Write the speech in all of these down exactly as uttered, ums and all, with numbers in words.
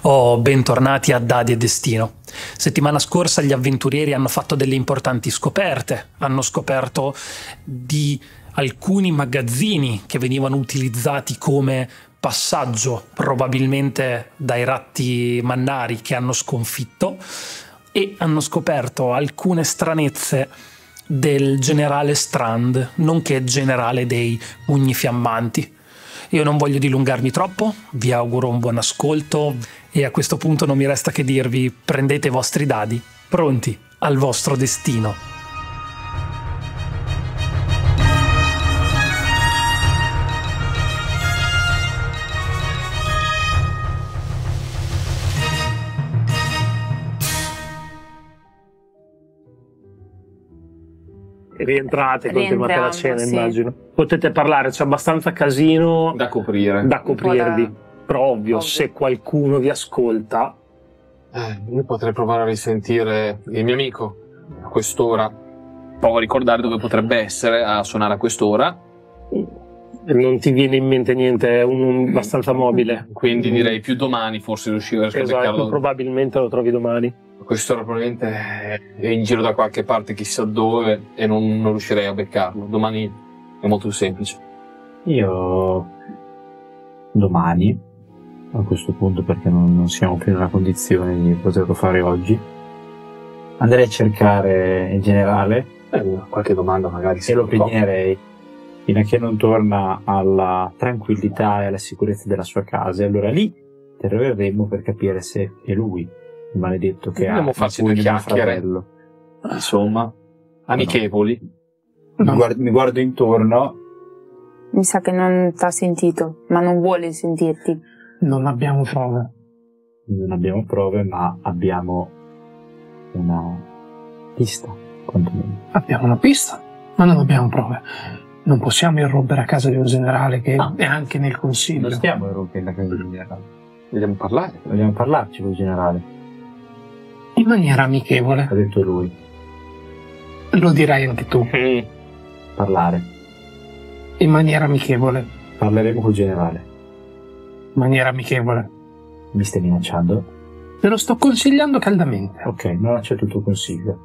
Oh, bentornati a Dadi e Destino. Settimana scorsa gli avventurieri hanno fatto delle importanti scoperte. Hanno scoperto di alcuni magazzini che venivano utilizzati come passaggio, probabilmente dai ratti mannari che hanno sconfitto, e hanno scoperto alcune stranezze del generale Strand, nonché generale dei Pugni Fiammanti. Io non voglio dilungarmi troppo, vi auguro un buon ascolto e a questo punto non mi resta che dirvi: prendete i vostri dadi, pronti al vostro destino. Rientrate, continuate la cena, sì. Immagino. Potete parlare, c'è abbastanza casino da coprire. Da coprirvi. Da... Però ovvio, ovvio, se qualcuno vi ascolta... Eh, io potrei provare a risentire il mio amico a quest'ora. Provo a ricordare dove potrebbe essere a suonare a quest'ora. Non ti viene in mente niente, è un, un abbastanza mobile. Quindi direi più domani forse riuscire a scaricarlo. Esatto, probabilmente lo trovi domani. Quest'ora probabilmente è in giro da qualche parte, chissà dove, e non, non riuscirei a beccarlo. Domani è molto più semplice. Io domani, a questo punto, perché non, non siamo più nella condizione di poterlo fare oggi, andrei a cercare il generale eh, qualche domanda magari e lo pregnerei fino a che non torna alla tranquillità e alla sicurezza della sua casa, e allora lì interverremo per capire se è lui il maledetto che Dobbiamo ha farci due chiacchiere, insomma, amichevoli. No. Mi, guardo, mi guardo intorno. Mi sa che non ti ha sentito, ma non vuole sentirti. Non abbiamo prove. Non abbiamo prove, ma abbiamo una pista, quantomeno. Abbiamo una pista, ma non abbiamo prove. Non possiamo irrompere a casa di un generale che ah. è anche nel consiglio. Non stiamo irrompendo a casa di un generale. Vogliamo parlare? Vogliamo parlarci con il generale. In maniera amichevole. Ha detto lui. Lo dirai anche tu. Mm. Parlare. In maniera amichevole. Parleremo col generale. In maniera amichevole. Mi stai minacciando? Te lo sto consigliando caldamente. Ok, non accetto il tuo consiglio.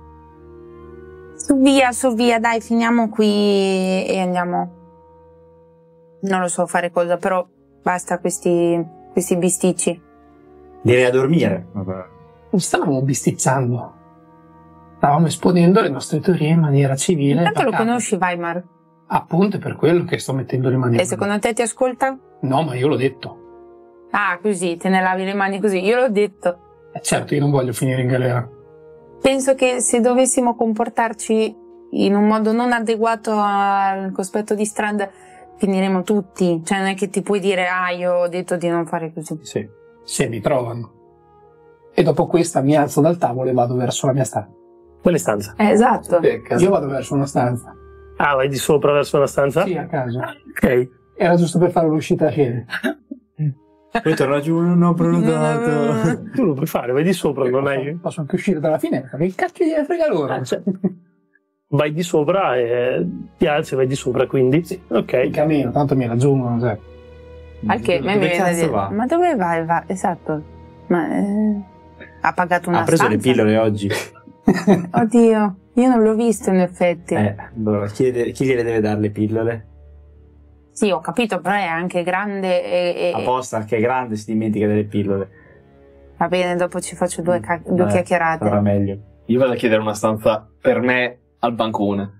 Su via, su via, dai, finiamo qui e andiamo. Non lo so fare cosa, però basta questi, questi bisticci. Direi a dormire. Vabbè. Non stavamo bistizzando. Stavamo esponendo le nostre teorie in maniera civile. Intanto lo conosci Weimar? Appunto, è per quello che sto mettendo le mani. E secondo te ti ascolta? No, ma io l'ho detto. Ah, così, te ne lavi le mani così. Io l'ho detto. Eh certo, io non voglio finire in galera. Penso che se dovessimo comportarci in un modo non adeguato al cospetto di Strand, finiremo tutti. Cioè non è che ti puoi dire: ah, io ho detto di non fare così. Sì, se mi trovano. E dopo questa mi alzo dal tavolo e vado verso la mia stanza. Quale stanza? Eh, esatto. Io vado verso una stanza. Ah, vai di sopra verso una stanza? Sì, a caso. Ok. Era giusto per fare l'uscita a piedi. Poi torno giù, non ho prenotato. Tu lo puoi fare, vai di sopra, non posso, hai... Posso anche uscire dalla finestra, che cacchio gli frega loro? Ah, cioè, vai di sopra e ti alzi e vai di sopra, quindi? Sì. Ok. Il cammino, tanto mi raggiungono, sai. Al che me viene da dire, va? Ma dove vai? Va? Esatto. Ma eh, ha pagato una Ha preso stanza? le pillole oggi. Oddio, io non l'ho visto in effetti. Eh, allora, chi, chi gliele deve dare le pillole? Sì, ho capito, però è anche grande e... e... Apposta, anche è grande, si dimentica delle pillole. Va bene, dopo ci faccio due, ca- due eh, chiacchierate. Sarà meglio. Io vado a chiedere una stanza per me al bancone.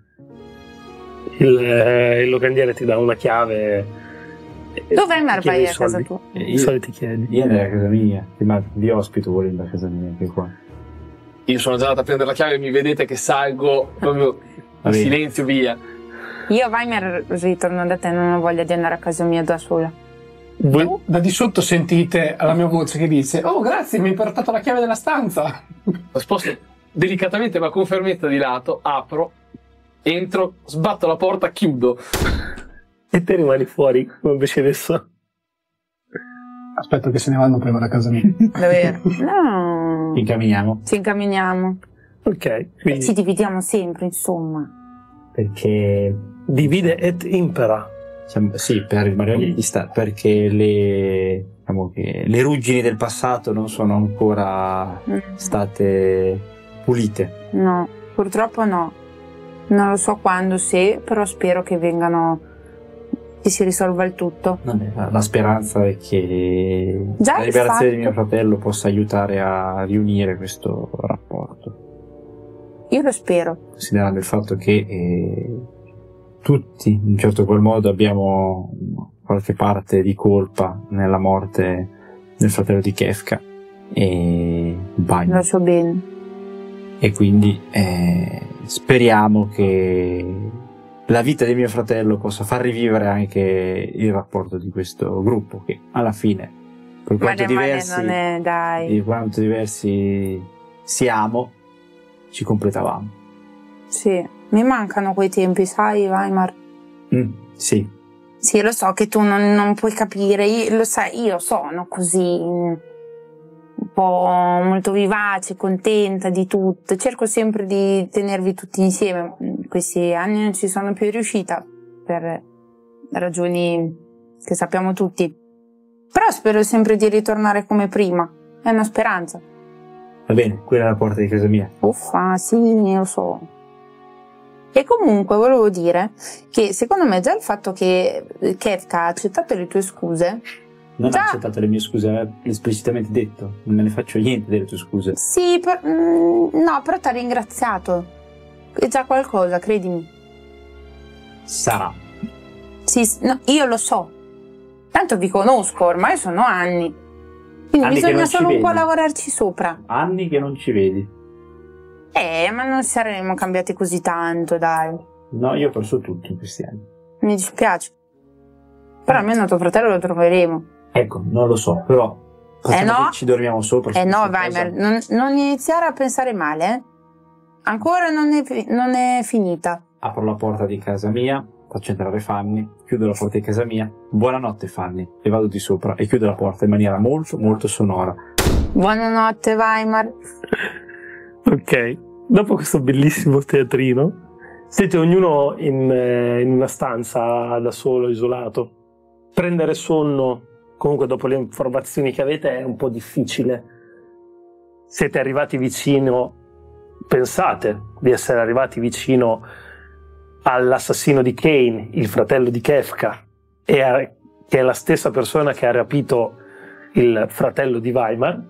Il, eh, il locandiere ti dà una chiave. Dove vai a casa tua? I soliti chiedi. Io andrei a casa mia, ma vi ospito volendo a casa mia anche qua. Io sono già andato a prendere la chiave e mi vedete che salgo proprio in silenzio via. Io Weimar ritorno da te, non ho voglia di andare a casa mia da sola. Voi da di sotto sentite la mia voce che dice: oh grazie, mi hai portato la chiave della stanza. Lo sposto delicatamente ma con fermezza di lato, apro, entro, sbatto la porta, chiudo. E te rimani fuori come invece adesso. Aspetto che se ne vanno prima da casa mia. Davvero? No. Ci incamminiamo. Ci incamminiamo. Ok. Quindi... Ci dividiamo sempre, insomma. Perché divide et impera. Sì, per rimanere di sta, perché le diciamo che le ruggini del passato non sono ancora mm. state pulite. No, purtroppo no. Non lo so quando, se, però spero che vengano, che si risolva il tutto. La speranza è che Già la liberazione fatto. di mio fratello possa aiutare a riunire questo rapporto. Io lo spero. Considerando il fatto che eh, tutti, in un certo qual modo, abbiamo qualche parte di colpa nella morte del fratello di Kefka e Bagno. Lo so bene. E quindi eh, speriamo che la vita di mio fratello possa far rivivere anche il rapporto di questo gruppo, che alla fine, per quanto male, diversi, male non è, dai. di quanto diversi siamo, ci completavamo. Sì, mi mancano quei tempi, sai, Weimar? Mm, sì. Sì, lo so che tu non, non puoi capire, io, lo sai, io sono così, un po' molto vivace, contenta di tutto, cerco sempre di tenervi tutti insieme. Questi anni non ci sono più riuscita, per ragioni che sappiamo tutti, però spero sempre di ritornare come prima, è una speranza. Va bene, quella è la porta di casa mia. Uffa, sì, lo so. E comunque volevo dire che secondo me già il fatto che Kefka ha accettato le tue scuse... Non già... ha accettato le mie scuse, l'ha esplicitamente detto. Non me ne faccio niente delle tue scuse. Sì, per... no, però ti ha ringraziato. È già qualcosa, credimi. Sarà. Sì, no, io lo so. Tanto vi conosco, ormai sono anni. Quindi anni bisogna solo un vedi. po' lavorarci sopra. Anni che non ci vedi. Eh, ma non saremmo cambiati così tanto, dai. No, io ho perso tutto in questi anni. Mi dispiace. Però almeno tuo fratello lo troveremo. Ecco, non lo so, però eh no, ci dormiamo sopra. Eh no, Weimar, non, non iniziare a pensare male, eh? Ancora non è, non è finita. Apro la porta di casa mia, faccio entrare Fanny, chiudo la porta di casa mia. Buonanotte Fanny, e vado di sopra e chiudo la porta in maniera molto, molto sonora. Buonanotte Weimar. Ok, dopo questo bellissimo teatrino, siete ognuno in, eh, in una stanza da solo, isolato. Prendere sonno, comunque dopo le informazioni che avete, è un po' difficile. Siete arrivati vicino, pensate di essere arrivati vicino all'assassino di Kane, il fratello di Kefka, e a, che è la stessa persona che ha rapito il fratello di Weimar.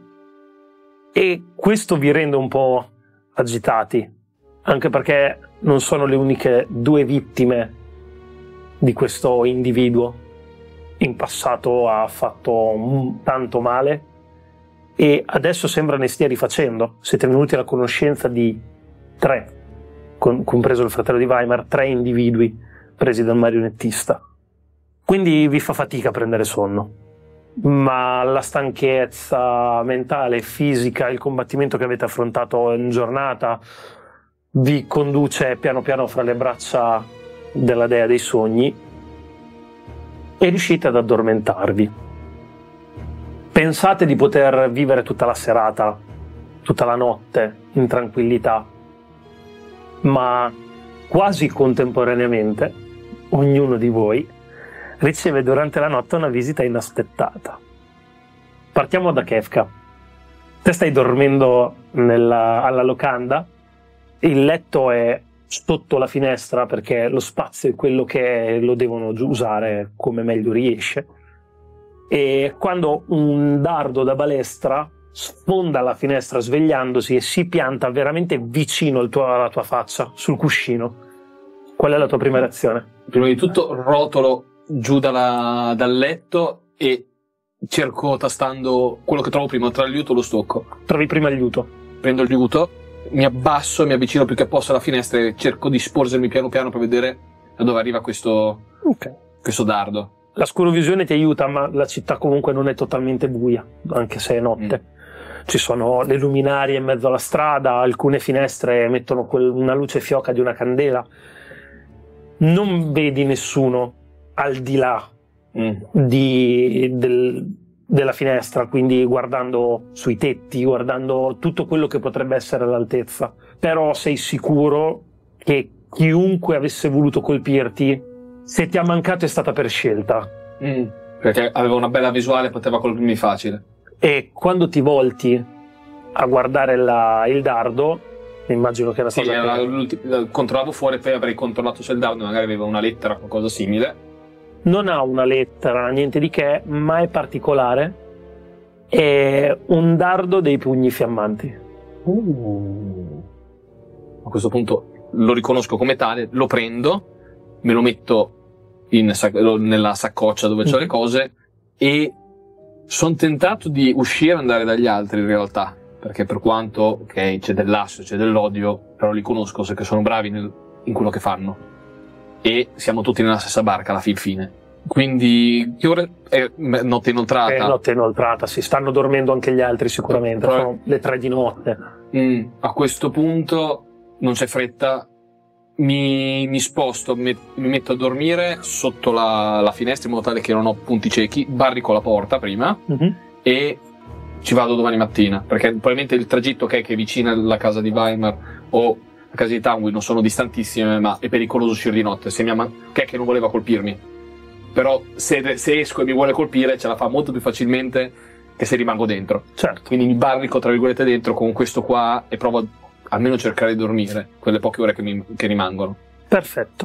E questo vi rende un po' agitati, anche perché non sono le uniche due vittime di questo individuo. In passato ha fatto tanto male e adesso sembra ne stia rifacendo. Siete venuti alla conoscenza di tre, compreso il fratello di Weimar, tre individui presi dal marionettista. Quindi vi fa fatica a prendere sonno. Ma la stanchezza mentale e fisica, il combattimento che avete affrontato in giornata vi conduce piano piano fra le braccia della dea dei sogni e riuscite ad addormentarvi. Pensate di poter vivere tutta la serata, tutta la notte in tranquillità, ma quasi contemporaneamente ognuno di voi riceve durante la notte una visita inaspettata. Partiamo da Kefka. Te stai dormendo nella, alla locanda, il letto è sotto la finestra perché lo spazio è quello che lo devono usare come meglio riesce, e quando un dardo da balestra sfonda la finestra svegliandosi e si pianta veramente vicino al tuo, alla tua faccia, sul cuscino, qual è la tua prima reazione? Prima di tutto rotolo giù dalla, dal letto e cerco, tastando quello che trovo prima, tra il liuto e lo stocco. Trovi prima il liuto. Prendo il liuto, mi abbasso e mi avvicino più che posso alla finestra e cerco di sporgermi piano piano per vedere da dove arriva questo, okay. questo dardo. La scurovisione ti aiuta, ma la città comunque non è totalmente buia, anche se è notte. Mm. Ci sono le luminarie in mezzo alla strada, alcune finestre mettono quel, una luce fioca di una candela. Non vedi nessuno al di là mm. di, del, della finestra, quindi guardando sui tetti, guardando tutto quello che potrebbe essere all'altezza. Però sei sicuro che chiunque avesse voluto colpirti, se ti ha mancato è stata per scelta. Mm. Perché aveva una bella visuale, poteva colpirmi facile. E quando ti volti a guardare la, il dardo, immagino che è una Sì, cosa era che... l'ultimo- controllavo fuori, poi avrei controllato se il dardo magari aveva una lettera o qualcosa simile. Non ha una lettera, niente di che, ma è particolare. È un dardo dei pugni fiammanti. Uh. A questo punto lo riconosco come tale, lo prendo, me lo metto in sac- nella saccoccia dove c'ho le cose e sono tentato di uscire e andare dagli altri in realtà, perché per quanto ok c'è dell'asso, c'è dell'odio, però li conosco perché sono bravi nel, in quello che fanno e siamo tutti nella stessa barca alla fin fine. Quindi che ora è notte inoltrata? È notte inoltrata, si stanno dormendo anche gli altri sicuramente, Però- sono le tre di notte. Mm, a questo punto non c'è fretta, mi, mi sposto, mi, mi metto a dormire sotto la, la finestra in modo tale che non ho punti ciechi, barrico la porta prima Mhm. e ci vado domani mattina, perché probabilmente il tragitto che è, che è vicino alla casa di Weimar o la casa di Tanguy non sono distantissime, ma è pericoloso uscire di notte. Se mia ma- che è che non voleva colpirmi, però se, se esco e mi vuole colpire ce la fa molto più facilmente che se rimango dentro. Certo. Quindi mi barrico tra virgolette dentro con questo qua e provo a almeno cercare di dormire quelle poche ore che, mi, che rimangono. Perfetto.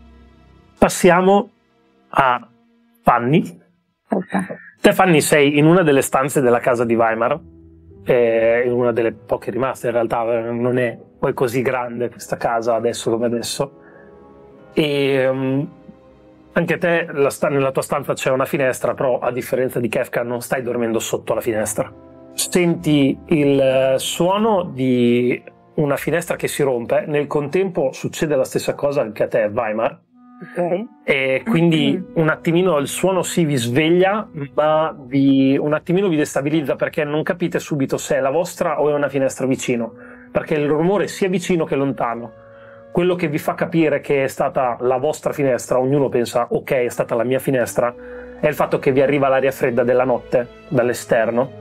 Passiamo a Fanny. Ok. Te, Fanny, sei in una delle stanze della casa di Weimar, eh, in una delle poche rimaste, in realtà eh, non è poi così grande questa casa adesso come adesso. E um, anche te, la sta- nella tua stanza c'è una finestra, però a differenza di Kefka non stai dormendo sotto la finestra. Senti il eh, suono di una finestra che si rompe, nel contempo succede la stessa cosa anche a te, Weimar. Ok. E quindi un attimino il suono si vi sveglia, ma vi, un attimino vi destabilizza perché non capite subito se è la vostra o è una finestra vicino, perché il rumore sia vicino che lontano. Quello che vi fa capire che è stata la vostra finestra, ognuno pensa ok è stata la mia finestra, è il fatto che vi arriva l'aria fredda della notte dall'esterno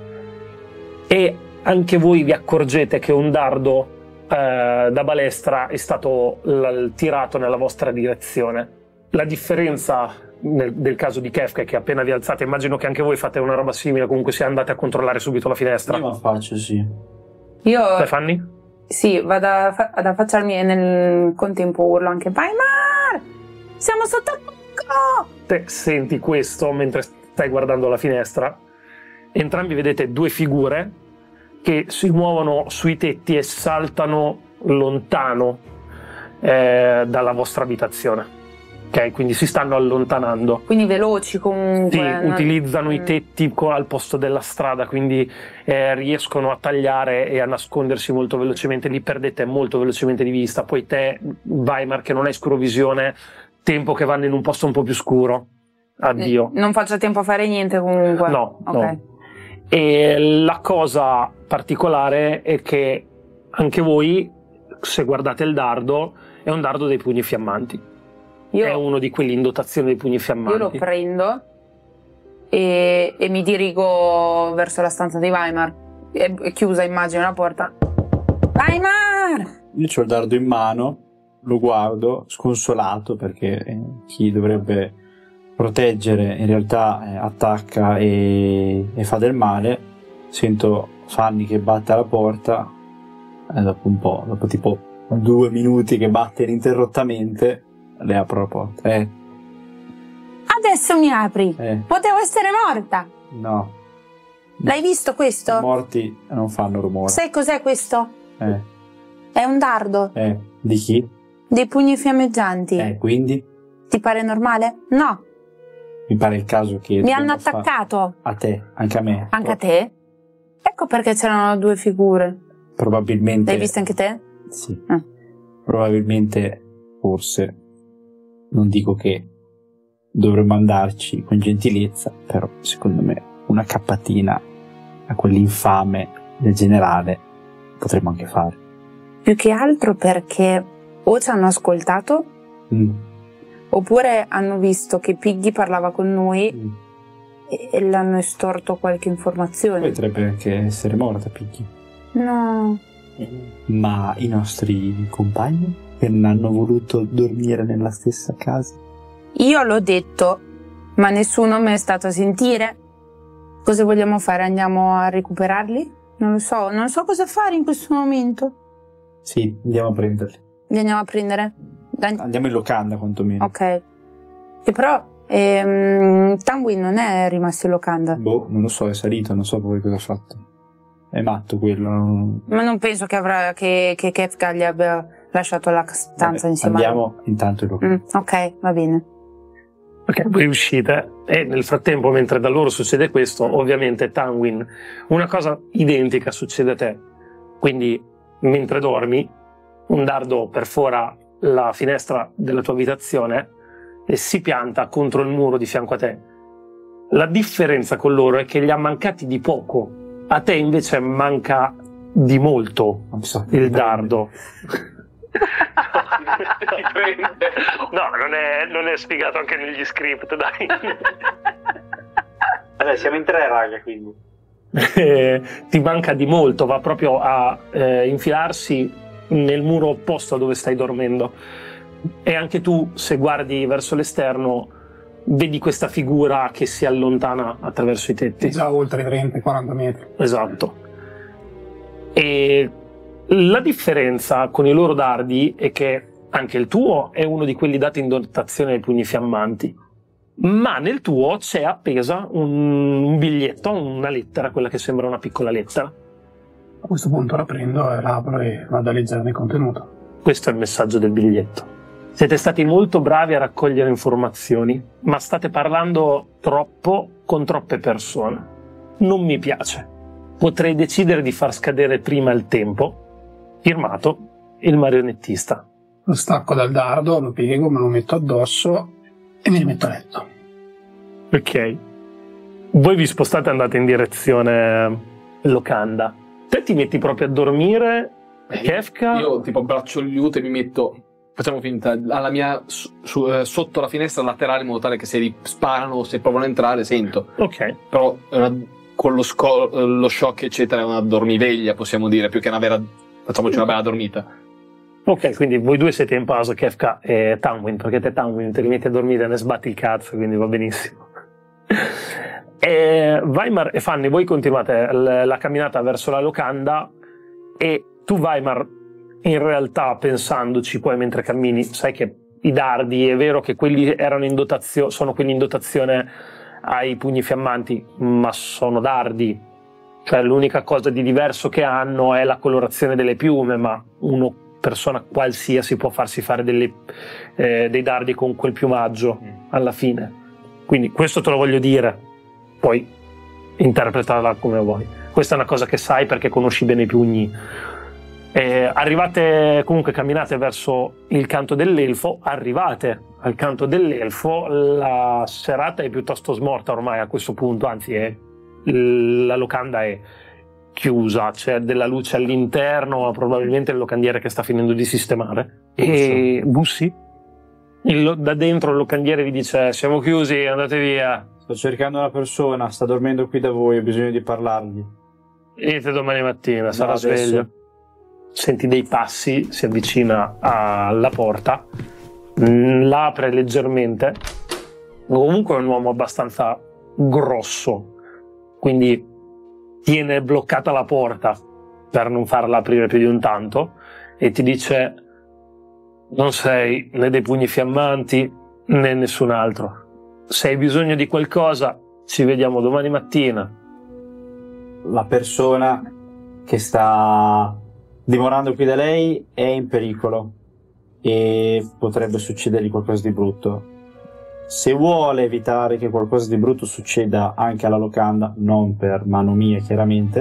e anche voi vi accorgete che un dardo eh, da balestra è stato l- tirato nella vostra direzione. La differenza nel, del caso di Kefka è che appena vi alzate, immagino che anche voi fate una roba simile, comunque se andate a controllare subito la finestra. Io la faccio, sì. Io Te, Fanny? sì, vado a fa- ad affacciarmi e nel contempo urlo anche Weimar! Siamo sotto attacco! Te senti questo mentre stai guardando la finestra. Entrambi vedete due figure che si muovono sui tetti e saltano lontano eh, dalla vostra abitazione. Ok, quindi si stanno allontanando. Quindi veloci comunque. Sì, non- utilizzano i Mm. tetti co- al posto della strada, quindi eh, riescono a tagliare e a nascondersi molto velocemente. Li perdete molto velocemente di vista. Poi te, Weimar, che non hai scrovisione, tempo che vanno in un posto un po' più scuro. Addio. Non faccio tempo a fare niente comunque. No, Ok. no. E la cosa particolare è che anche voi, se guardate il dardo, è un dardo dei pugni fiammanti. Io, È uno di quelli in dotazione dei pugni io fiammanti. lo prendo e, e mi dirigo verso la stanza di Weimar. È, è chiusa, immagino, la porta. Weimar! Io ho il dardo in mano, lo guardo sconsolato perché eh, chi dovrebbe proteggere in realtà eh, attacca e, e fa del male. Sento Fanny che batte alla porta e dopo un po', dopo tipo due minuti che batte ininterrottamente, le apro la porta. Eh, Adesso mi apri. eh, Potevo essere morta. no. L'hai visto I questo? morti non fanno rumore. Sai cos'è questo? Eh, È un dardo. eh, di chi? Dei pugni fiammeggianti. Eh, quindi Ti pare normale? No. mi pare il caso che Mi hanno dobbiamo fare- attaccato. a te, anche a me. Anche a te? Ecco perché c'erano due figure. Probabilmente. L'hai vista anche te? Sì. Ah. Probabilmente, forse, non dico che dovremmo andarci con gentilezza, però secondo me una cappatina a quell'infame del generale potremmo anche fare. Più che altro perché o ci hanno ascoltato Mm. oppure hanno visto che Piggy parlava con noi Mm. e, e l'hanno estorto qualche informazione. Potrebbe anche essere morta, Picchi. No. Ma i nostri compagni che non hanno voluto dormire nella stessa casa? Io l'ho detto, ma nessuno mi è stato a sentire. Cosa vogliamo fare? Andiamo a recuperarli? Non lo so, non so cosa fare in questo momento. Sì, andiamo a prenderli. Li andiamo a prendere? Dai. Andiamo in locanda quantomeno. Ok. Che però ehm, Tamwin non è rimasto in locanda. Boh, non lo so, è salito, non so poi cosa ha fatto. È matto quello. Non... Ma non penso che, avrà, che, che Kefka gli abbia lasciato la stanza Vabbè, insieme andiamo a lui. intanto in locanda. Mm, ok, va bene. Ok, voi uscite e nel frattempo, mentre da loro succede questo, ovviamente Tamwin, una cosa identica succede a te. Quindi, mentre dormi, un dardo perfora la finestra della tua abitazione e si pianta contro il muro di fianco a te. La differenza con loro è che gli ha mancati di poco, a te invece manca di molto So, il dardo. prende. No, non è, non è spiegato anche negli script, dai. Vabbè, siamo in tre, raga, quindi. Eh, ti manca di molto, va proprio a eh, infilarsi nel muro opposto a dove stai dormendo. E anche tu, se guardi verso l'esterno, vedi questa figura che si allontana attraverso i tetti. Già oltre i trenta quaranta metri. Esatto. E la differenza con i loro dardi è che anche il tuo è uno di quelli dati in dotazione ai pugni fiammanti, ma nel tuo c'è appesa un, un biglietto, una lettera, quella che sembra una piccola lettera. A questo punto la prendo e la apro e vado a leggerne il contenuto. Questo è il messaggio del biglietto. Siete stati molto bravi a raccogliere informazioni, ma state parlando troppo con troppe persone. Non mi piace. Potrei decidere di far scadere prima il tempo. Firmato il marionettista. Lo stacco dal dardo, lo piego, me lo metto addosso e mi rimetto a letto. Ok. Voi vi spostate e andate in direzione locanda. Te ti metti proprio a dormire, Kefka? Io tipo abbraccio il liute e mi metto, facciamo finta, alla mia su, su, eh, sotto la finestra laterale, in modo tale che se li sparano o se provano a entrare sento. Ok. Però è una, con lo, sco- lo shock eccetera è una dormiveglia, possiamo dire, più che una vera, facciamoci una bella dormita. Ok, quindi voi due siete in pausa, Kefka e Tamwin, perché te Tamwin te li metti a dormire e ne sbatti il cazzo, quindi va benissimo. E Weimar e Fanny, voi continuate l- la camminata verso la locanda e tu, Weimar, in realtà pensandoci poi mentre cammini, sai che i dardi, è vero che quelli erano in dotazione, sono quelli in dotazione ai pugni fiammanti, ma sono dardi, cioè l'unica cosa di diverso che hanno è la colorazione delle piume, ma una persona qualsiasi può farsi fare delle, eh, dei dardi con quel piumaggio alla fine. Quindi questo te lo voglio dire, poi interpretarla come vuoi. Questa è una cosa che sai perché conosci bene i pugni. Eh, arrivate, comunque camminate verso il canto dell'elfo, arrivate al canto dell'elfo, la serata è piuttosto smorta ormai a questo punto, anzi è, la locanda è chiusa, c'è della luce all'interno, probabilmente il locandiere che sta finendo di sistemare. E bussi? Il, da dentro il locandiere vi dice: siamo chiusi, andate via. Sto cercando una persona, sta dormendo qui da voi, ho bisogno di parlargli. Venite domani mattina, sarà No, adesso. sveglio. Senti dei passi, si avvicina alla porta, la apre leggermente. Comunque è un uomo abbastanza grosso, quindi tiene bloccata la porta per non farla aprire più di un tanto e ti dice: non sei né dei pugni fiammanti né nessun altro. Se hai bisogno di qualcosa ci vediamo domani mattina. La persona che sta dimorando qui da lei è in pericolo e potrebbe succedergli qualcosa di brutto. Se vuole evitare che qualcosa di brutto succeda anche alla locanda, non per mano mia chiaramente,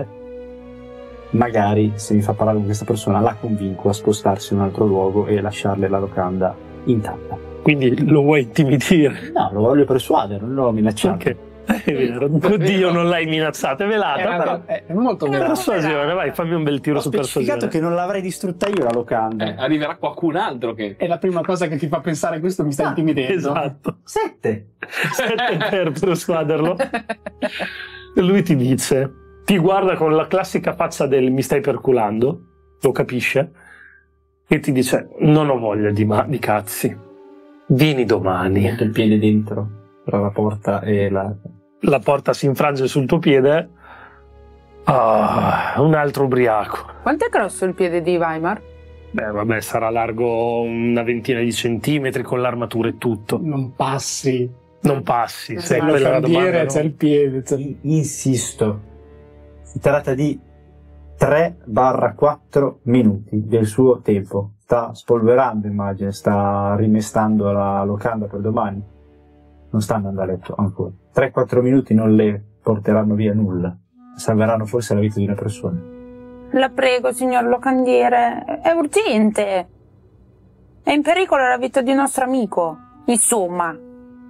magari se mi fa parlare con questa persona la convinco a spostarsi in un altro luogo e lasciarle la locanda intatta. Quindi lo vuoi intimidire? No, lo voglio persuadere, non l'ho minacciato. Ok, è vero. Oddio, non l'hai minacciata, è velata. È, però. è, è molto È vero. persuasione, vai, fammi un bel tiro Ho su specificato persuasione. che non l'avrei distrutta io la locanda. Eh, arriverà qualcun altro che... È la prima cosa che ti fa pensare questo mi sta intimidendo. Esatto. Sette. Sette per persuaderlo. E lui ti dice, ti guarda con la classica faccia del mi stai perculando, lo capisce, e ti dice: non ho voglia di, ma- di cazzi, vieni domani. Metto il piede dentro. tra la porta e la... La porta si infrange sul tuo piede. Ah, un altro ubriaco. Quanto è grosso il piede di Weimar? Beh, vabbè, sarà largo una ventina di centimetri con l'armatura e tutto. Non passi. Non passi, se C'è è la quella la domanda. candiera, No? c'è il piede. C'è... Insisto, si tratta di tre quattro minuti del suo tempo. Sta spolverando, immagino, sta rimestando la locanda per domani. Non sta andando a letto ancora. tre quattro minuti non le porteranno via nulla. Salveranno forse la vita di una persona. La prego, signor locandiere, è urgente. È in pericolo la vita di un nostro amico. Insomma.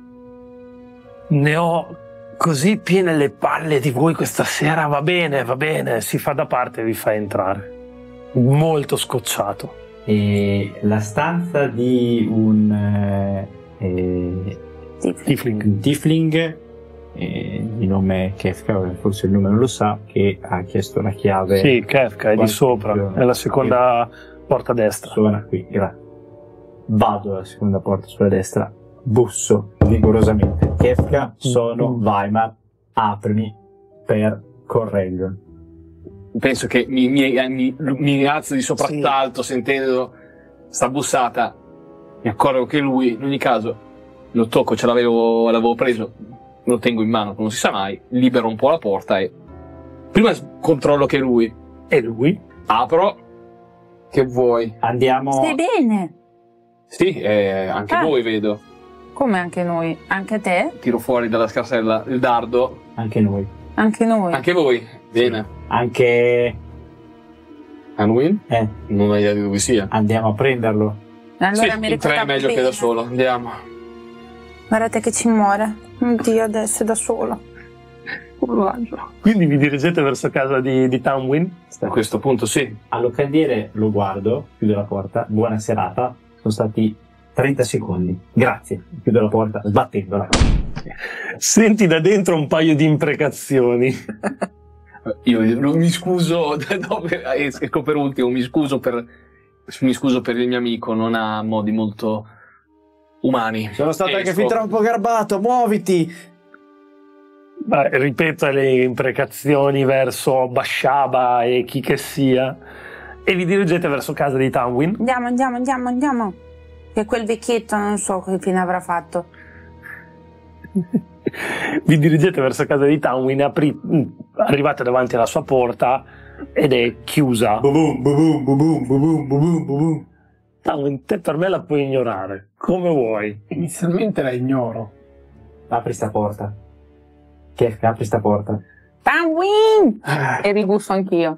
Ne ho così piene le palle di voi questa sera. Va bene, va bene. Si fa da parte e vi fa entrare. Molto scocciato. E la stanza di un... Eh, eh, Tiefling. un tiefling eh, di nome Kefka, forse il nome non lo sa, che ha chiesto la chiave. Sì, Kefka è di Quanto- sopra, è la seconda porta a destra. Suona qui, grazie. Vado alla seconda porta sulla destra, busso vigorosamente. Kefka, sono Weimar, aprimi per Correllion. Penso che mi, mi, mi, mi alzo di soprassalto sentendo sta bussata. Mi accorgo che lui, in ogni caso, lo tocco, ce l'avevo, l'avevo preso, lo tengo in mano, non si sa mai, libero un po' la porta e prima controllo che è lui. E lui? Apro. Che vuoi? Andiamo. Stai bene? Sì, eh, anche Ah. voi vedo. Come anche noi? Anche te? Tiro fuori dalla scarsella il dardo. Anche noi. Anche noi. Anche voi. Bene. Anche. Anwin? Eh, Non ho idea di dove sia. andiamo a prenderlo. Allora sì, mi in tre è ricordavo meglio che bene. da solo. Andiamo. Guardate che ci muore. Oddio, adesso è da solo. Coraggio. Quindi vi dirigete verso casa di, di Tamwin? A questo punto sì. Allo candiere lo guardo, chiudo la porta, buona serata, sono stati trenta secondi, grazie, chiudo la porta sbattendola. Senti da dentro un paio di imprecazioni. Io mi scuso, no, ecco per ultimo, mi scuso per, mi scuso per il mio amico, non ha modi molto umani. Sono stato Esco. anche fin troppo garbato, muoviti! Beh, ripeta le imprecazioni verso Bashaba e chi che sia e vi dirigete verso casa di Tamwin. Andiamo, andiamo, andiamo, andiamo. Che quel vecchietto non so che fine avrà fatto. Vi dirigete verso casa di Tamwin, apri- arrivate davanti alla sua porta ed è chiusa. Bubum, bubum, bubum, bubum, bubum, bubum. Tamwin, te per me la puoi ignorare, come vuoi. Inizialmente la ignoro. Apri sta porta. Che apri sta porta. Tamwin! E ribusso anch'io.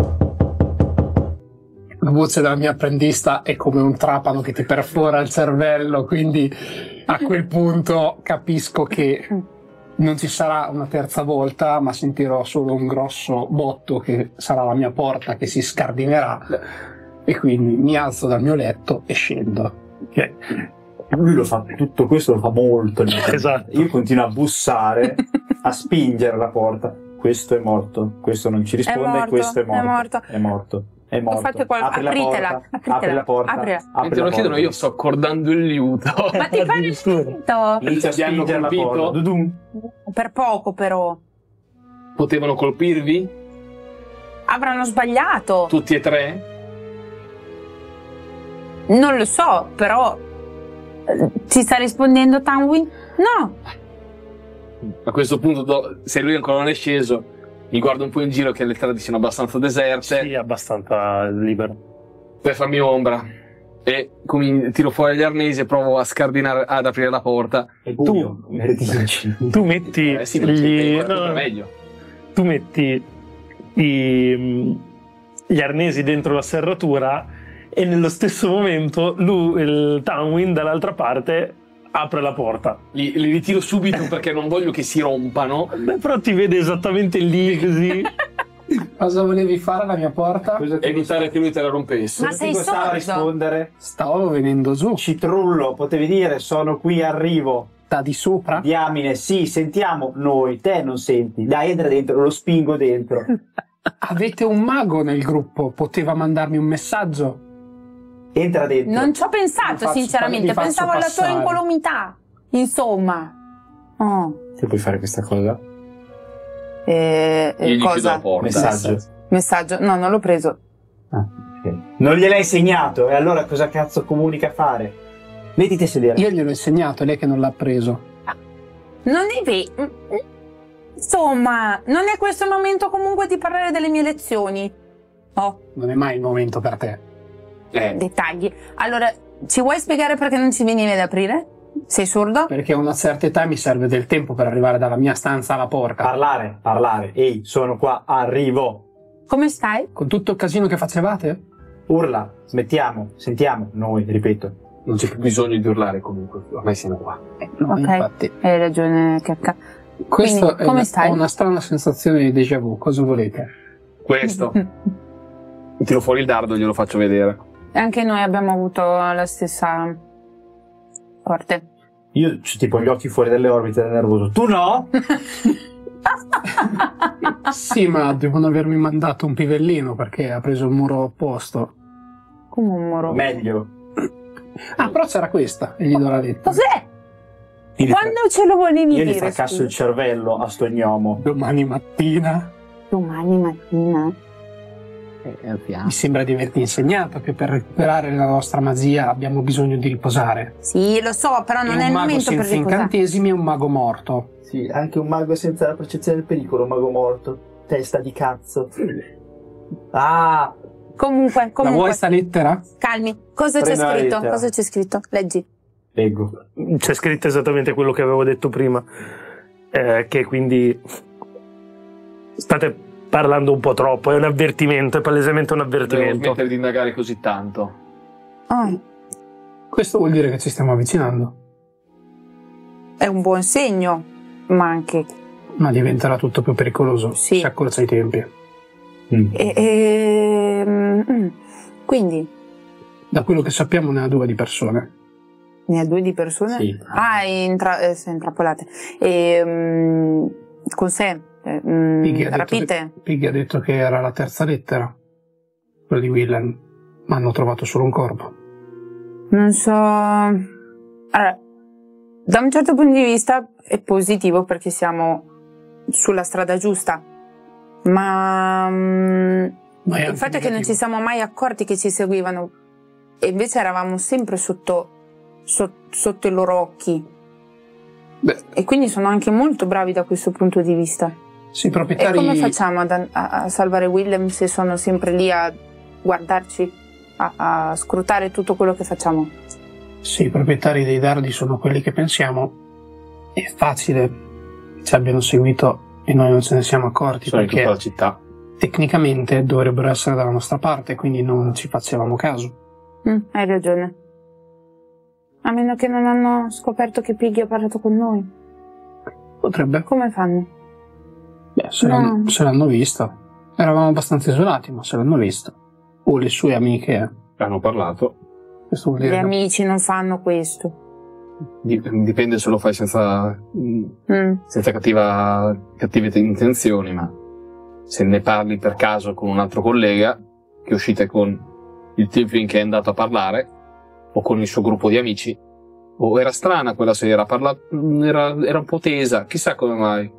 La voce della mia apprendista è come un trapano che ti perfora il cervello, quindi a quel punto capisco che non ci sarà una terza volta, ma sentirò solo un grosso botto che sarà la mia porta che si scardinerà e quindi mi alzo dal mio letto e scendo. Ok. Lui lo fa, tutto questo lo fa molto lentamente. Esatto. Io continuo a bussare, a spingere la porta. Questo è morto, questo non ci risponde, morto, questo è morto. è morto. È morto. È morto. Fate qual- Apri la apritela, porta, apritela, apri la porta. aprila. apri Mentre la lo chiedono porta. io sto accordando il liuto. Ma ti fai Addirittura. finto? Inizia a Ti hanno spingere la colpito? porta. Dudum. Per poco però. Potevano colpirvi? Avranno sbagliato. Tutti e tre? Non lo so, però eh, ci sta rispondendo Tamwin? No. A questo punto, do- se lui ancora non è sceso, mi guardo un po' in giro che le strade siano abbastanza deserte Sì, è abbastanza libero. per farmi ombra. E come tiro fuori gli arnesi e provo a scardinare, ad aprire la porta. È buio. Vertigini. Tu metti Eh sì, non c'è gli, tempo, è no, no, meglio. tu metti i- gli arnesi dentro la serratura e nello stesso momento lui, il Tamwin dall'altra parte apre la porta. Li, li ritiro subito perché non voglio che si rompano. Beh, però ti vede esattamente lì così. Cosa volevi fare alla mia porta? Cosa ti Evitare che lui te la rompesse. Ma cosa sei ti costava sordo? rispondere? Stavo venendo giù. Citrullo, potevi dire sono qui, arrivo. Da di sopra? Diamine, sì, sentiamo noi, te non senti. Dai, entra dentro, lo spingo dentro. Avete un mago nel gruppo, poteva mandarmi un messaggio. Entra dentro. Non ci ho Mi pensato, faccio- sinceramente. mi faccio Pensavo alla tua passare. incolumità. Insomma. Oh. Se puoi fare questa cosa? E, e Io gli chiudo cosa? la porta. Messaggio. Messaggio? No, non l'ho preso. Ah, ok. Non gliel'hai segnato, e allora cosa cazzo comunica a fare? Mettiti a sedere. Io gliel'ho insegnato, è lei che non l'ha preso. Non è vero. Insomma, non è questo il momento comunque di parlare delle mie lezioni. Oh, Non è mai il momento per te. Eh, dettagli. Allora, ci vuoi spiegare perché non ci venivi ad aprire? Sei sordo? Perché a una certa età mi serve del tempo per arrivare dalla mia stanza alla porca. Parlare, parlare. Ehi, sono qua, arrivo. Come stai? Con tutto il casino che facevate? Urla, smettiamo, sentiamo. Noi, ripeto. non c'è più bisogno di urlare comunque, ormai siamo qua. No, Ok. infatti. Hai ragione, Cacca. Questo Quindi, è come una- stai? ho una strana sensazione di déjà vu. Cosa volete? Questo. Tiro fuori il dardo e glielo faccio vedere. Anche noi abbiamo avuto la stessa sorte. Io ho tipo gli occhi fuori dalle orbite del nervoso. Tu no? Sì, ma devono avermi mandato un pivellino perché ha preso il muro opposto. Come un muro. Meglio. Ah, però c'era questa e gli do la lettera. Cos'è? Io gli, Quando ce lo volevi io gli dire? fracasso scusa? il cervello a sto gnomo. Domani mattina Domani mattina. mi sembra di averti insegnato che per recuperare la nostra magia abbiamo bisogno di riposare. Sì, lo so, però non E è un il mago momento per senza riposare. incantesimi è un mago morto. Sì, anche un mago senza la percezione del pericolo, un mago morto. Testa di cazzo. Ah, Comunque, La comunque. vuoi sta lettera? Calmi. Cosa c'è Prendo la scritto? lettera. Cosa c'è scritto? Leggi. leggo. C'è scritto esattamente quello che avevo detto prima, eh, che quindi state parlando un po' troppo, è un avvertimento, è palesemente un Devo avvertimento. smettere di indagare così tanto. Ah, Questo vuol dire che ci stiamo avvicinando. è un buon segno, ma anche. Ma diventerà tutto più pericoloso. Sì. Si accorcia i tempi. Mm. E, e- mm, quindi Da quello che sappiamo ne ha due di persone. ne ha due di persone? Sì. Ah, intra- eh, sì, intrappolate. E, mm, con sé, eh, mm, Piggy ha, detto rapite. che, Piggy ha detto che era la terza lettera, quella di Willem, ma hanno trovato solo un corpo. Non so. Allora, da un certo punto di vista è positivo perché siamo sulla strada giusta, ma mm, Ma è il anche fatto è che non negativo. ci siamo mai accorti che ci seguivano e invece eravamo sempre sotto, so- sotto i loro occhi Beh, e quindi sono anche molto bravi da questo punto di vista. sì, i E proprietari... come facciamo ad- a, a salvare Willem se sono sempre lì a guardarci, a, a scrutare tutto quello che facciamo? Sì, i proprietari dei dardi sono quelli che pensiamo. È facile che ci abbiano seguito e noi non ce ne siamo accorti Sono in perché tutta la città. tecnicamente dovrebbero essere dalla nostra parte, quindi non ci facevamo caso. Mm, hai ragione. A meno che non hanno scoperto che Piggy ha parlato con noi. Potrebbe. Come fanno? Beh, se, No. l'hanno, se l'hanno visto. Eravamo abbastanza isolati, ma se l'hanno visto. O le sue amiche. Hanno parlato. Questo vuol Gli dire che- amici non fanno questo. Dip- Dipende se lo fai senza, Mm. senza cattiva, cattive te- intenzioni, ma se ne parli per caso con un altro collega, che uscite con il Tiefling che è andato a parlare, o con il suo gruppo di amici, o era strana quella sera, parla- era, era un po' tesa, chissà come mai.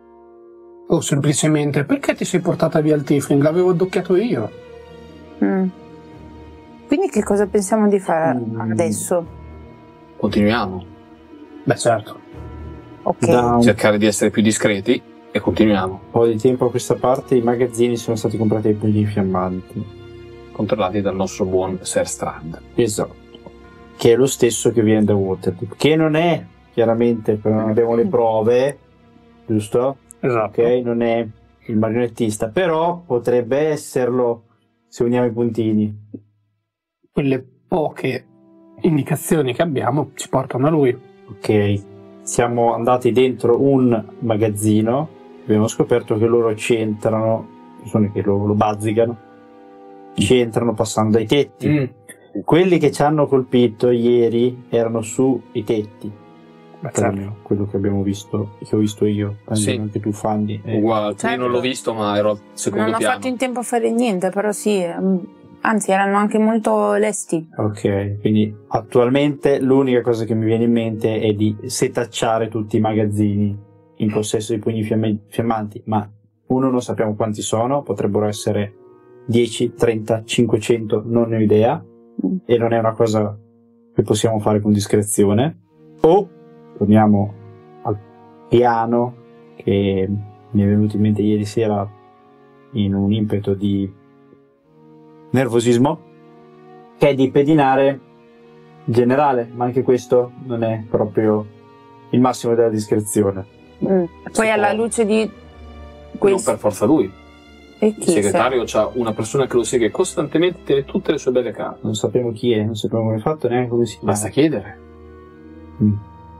O semplicemente, perché ti sei portata via il Tiefling? L'avevo addocchiato io. Mm. Quindi che cosa pensiamo di fare Mm. adesso? Continuiamo, Beh, certo. Ok. Da un cercare di essere più discreti e continuiamo, po' di tempo a questa parte i magazzini sono stati comprati ai pugni fiammanti. controllati dal nostro buon Ser Strand. Esatto. Che è lo stesso che viene da Waterdeep. Che non è, chiaramente, però non abbiamo le prove, giusto? Esatto. Ok, non è il marionettista, però potrebbe esserlo se uniamo i puntini. Quelle poche indicazioni che abbiamo ci portano a lui. Ok, siamo andati dentro un magazzino, abbiamo scoperto che loro ci entrano, persone che lo, lo bazzicano, ci entrano passando dai tetti. Mm. Quelli che ci hanno colpito ieri erano sui tetti. Beh, Quello, certo. quello che abbiamo visto, che ho visto io, Sì. anche tu Fandi. Eh, Uguale, Certo. io non l'ho visto, ma ero al secondo Non ho piano. fatto in tempo a fare niente, però sì, mm, Anzi, erano anche molto lesti. Ok, quindi attualmente l'unica cosa che mi viene in mente è di setacciare tutti i magazzini in possesso di pugni fiamme- fiammanti, ma uno non sappiamo quanti sono, potrebbero essere dieci, trenta, cinquecento, non ne ho idea, mm. e non è una cosa che possiamo fare con discrezione. O torniamo al piano che mi è venuto in mente ieri sera in un impeto di nervosismo, che è di pedinare generale, ma anche questo non è proprio il massimo della discrezione. Mm. Poi alla può... luce di questo... Non per forza lui. E il segretario ha una persona che lo segue costantemente, tiene tutte le sue belle carte. Non sappiamo chi è, non sappiamo come è fatto, neanche come si chiama. Basta chiedere. Mm.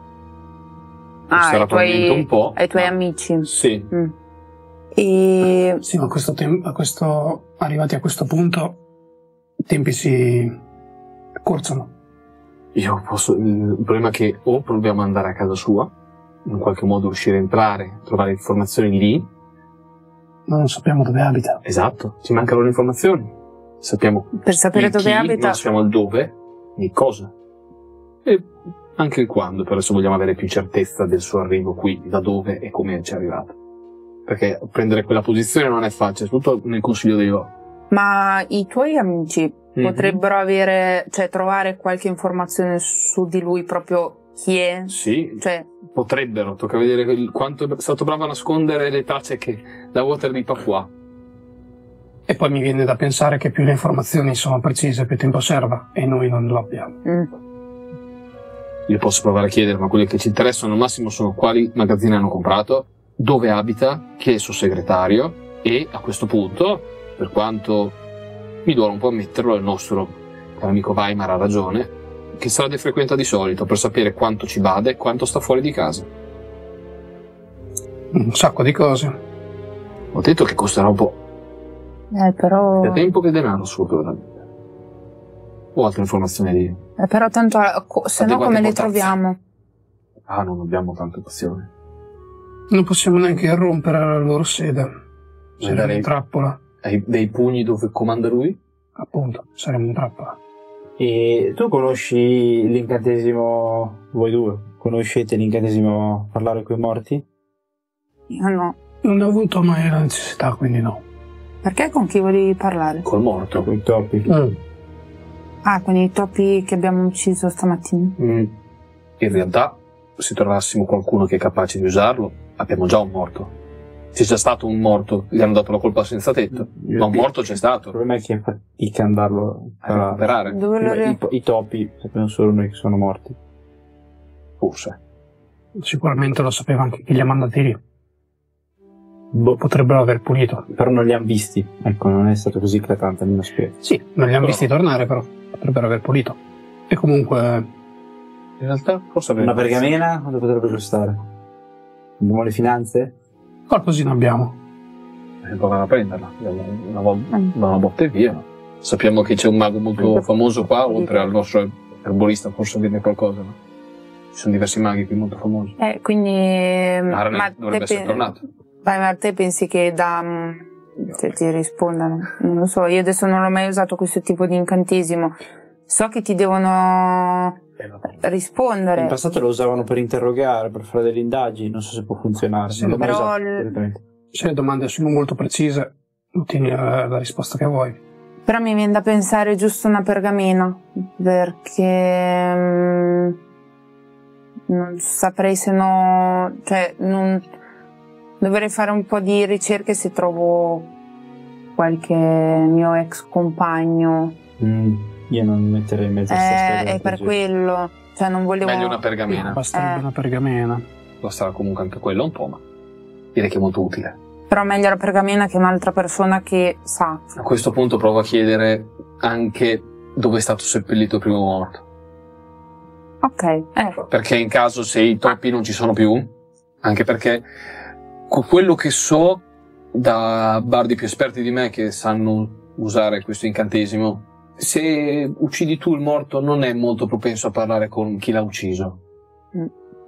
Ah, ai tuoi, un po', ai tuoi ma... amici. Sì. Mm. E... Sì, ma a questo tempo, a questo, arrivati a questo punto, i tempi si accorciano. Io posso. Il problema è che o proviamo ad andare a casa sua, in qualche modo riuscire a entrare, trovare informazioni lì. Ma non sappiamo dove abita. Esatto, ci mancano le informazioni. Sappiamo per sapere il dove chi, abita. Non sappiamo il dove, né cosa. E anche il quando, per adesso vogliamo avere più certezza del suo arrivo qui, da dove e come ci è arrivato. Perché prendere quella posizione non è facile, soprattutto nel Consiglio dei Lord. Ma i tuoi amici mm-hmm. potrebbero avere, cioè trovare qualche informazione su di lui, proprio chi è? Sì, cioè... potrebbero, tocca vedere quanto è stato bravo a nascondere le tracce che da Water di Papua. E poi mi viene da pensare che più le informazioni sono precise, più tempo serva, e noi non lo abbiamo. Mm. Io posso provare a chiedere, ma quelli che ci interessano al massimo sono quali magazzini hanno comprato, dove abita, chi è il suo segretario, e a questo punto, per quanto mi duole un po' ammetterlo, il nostro caro amico Weimar ha ragione, che strade frequenta di solito per sapere quanto ci bada e quanto sta fuori di casa. Un sacco di cose. Ho detto che costerà un po'. Eh, però... Sia tempo che denaro suo, veramente. O altre informazioni di... Eh, però tanto, se no come le troviamo? Ah, non abbiamo tante opzioni. Non possiamo neanche irrompere la loro sede. Saremo in trappola. Hai dei pugni dove comanda lui? Appunto, saremo in trappola. E tu conosci l'incantesimo, voi due, conoscete l'incantesimo parlare coi morti? Io no. Non ho avuto mai la necessità, quindi no. Perché con chi volevi parlare? Col morto. Con i topi. Mm. Ah, con i topi che abbiamo ucciso stamattina? Mm. In realtà, se trovassimo qualcuno che è capace di usarlo, abbiamo già un morto. C'è già stato un morto, gli hanno dato la colpa senza tetto, Io ma un morto c'è stato. Il problema è che è fatica andarlo a recuperare. Dove lo I, I topi sappiamo solo noi che sono morti. Forse. Sicuramente lo sapeva anche chi li ha mandati lì. Boh. Potrebbero aver pulito. Però non li hanno visti. Ecco, non è stato così eclatante, almeno spero. Sì, non li hanno Però... visti tornare, però. Potrebbero aver pulito. E comunque... In realtà, forse Una pergamena? Quanto potrebbe costare? Abbiamo le finanze? Qualcosina abbiamo. Eh, provare a prenderla. Abbiamo una, vo- una botta e via. Sappiamo che c'è un mago molto famoso qua, oltre al nostro erbolista, forse vende qualcosa, no? Ci sono diversi maghi qui molto famosi. Eh, quindi... Aranet ma dovrebbe te essere pe- tornato. Vai, ma te pensi che da... Te, ti rispondano? Non lo so, io adesso non ho mai usato questo tipo di incantesimo. So che ti devono rispondere. In passato lo usavano per interrogare, per fare delle indagini, non so se può funzionare. Sì, non l'ho mai però usato il- direttamente. Se le domande sono molto precise, ottieni la, la risposta che vuoi. Però mi viene da pensare giusto una pergamena, perché mm, non saprei se no, cioè non dovrei fare un po' di ricerche se trovo qualche mio ex compagno. Mm, io non metterei in mezzo a sta Eh, storia è per così. quello, cioè non volevo. Meglio una pergamena. Basterebbe Eh. una pergamena. Basterà comunque anche quello un po', ma direi che è molto utile. Però meglio la pergamena che un'altra persona che sa. A questo punto provo a chiedere anche dove è stato seppellito il primo morto. Ok, eh. Perché in caso se i topi non ci sono più, anche perché con quello che so da bardi più esperti di me che sanno usare questo incantesimo, se uccidi tu il morto non è molto propenso a parlare con chi l'ha ucciso. Mm.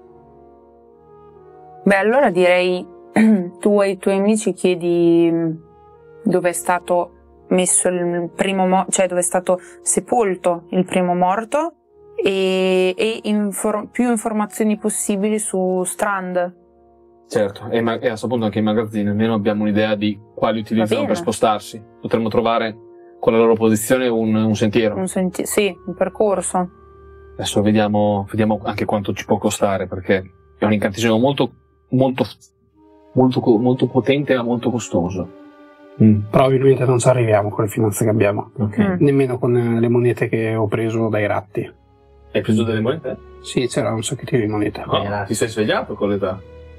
Beh, allora direi tu ai tuoi amici chiedi dove è stato messo il primo mo- cioè dove è stato sepolto il primo morto e, e infor- più informazioni possibili su Strand. Certo, e, ma- e a questo punto anche i magazzini, almeno abbiamo un'idea di quali utilizzano bene. per spostarsi. Potremmo trovare con la loro posizione un, un sentiero. Un senti- sì, un percorso. Adesso vediamo, vediamo anche quanto ci può costare, perché è un incantesimo molto, molto, molto, co- molto potente ma molto costoso. Mm. Probabilmente non ci arriviamo con le finanze che abbiamo, Ok. Mm. nemmeno con eh, le monete che ho preso dai ratti. Hai preso delle monete? Sì, c'era un sacchettino di monete. No, ti sei svegliato con l'età.